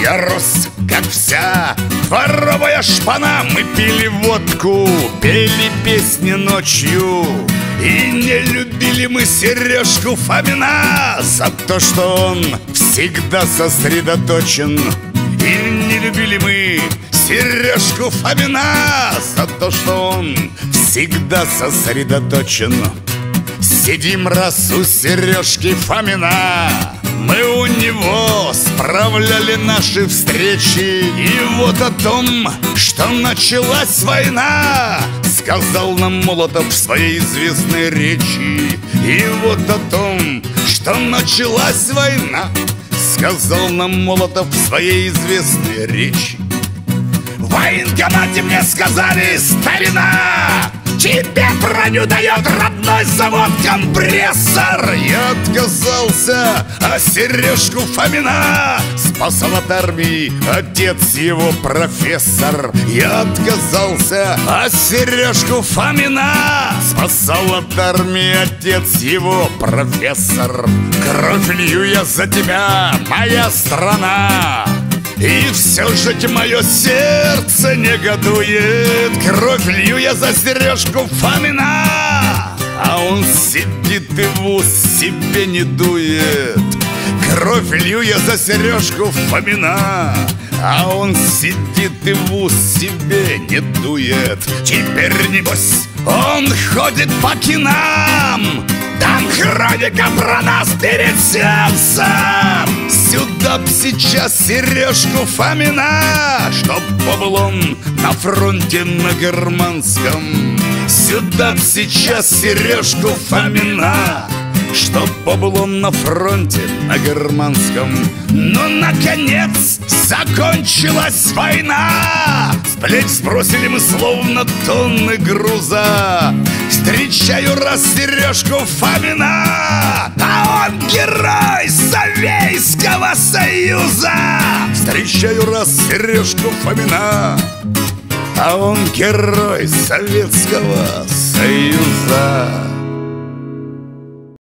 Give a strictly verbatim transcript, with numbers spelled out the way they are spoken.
Я рос, как вся дворовая шпана. Мы пили водку, пели песни ночью. И не любили мы Сережку Фомина за то, что он всегда сосредоточен. И не любили мы Сережку Фомина за то, что он всегда сосредоточен. Сидим раз у Сережки Фомина, мы у него справляли наши встречи. И вот о том, что началась война, сказал нам Молотов в своей известной речи. И вот о том, что началась война, сказал нам Молотов в своей известной речи. В военкомате мне сказали: старина, тебе броню дает родной завод «Компрессор». Я отказался, а Сережку Фомина спасал от армии отец его профессор. Я отказался, а Сережку Фомина спасал от армии отец его профессор. Кровь лью я за тебя, моя страна, и все же мое сердце негодует. Кровь лью я за Сережку Фомина, а он сидит и в ус себе не дует. Кровь лью я за Сережку Фомина, а он сидит и в ус себе не дует. Теперь, небось, он ходит по кинам, там хроника про нас перед сеансом. Сюда б сейчас Сережку Фомина, чтоб побыл он на фронте на германском. Сюда б сейчас Сережку Фомина, чтоб побыл он на фронте на германском. Но, наконец, закончилась война, с плеч сбросили мы словно тонны груза. Встречаю раз Сережку Фомина, а он герой Советского Союза. Встречаю раз Сережку Фомина, а он герой Советского Союза.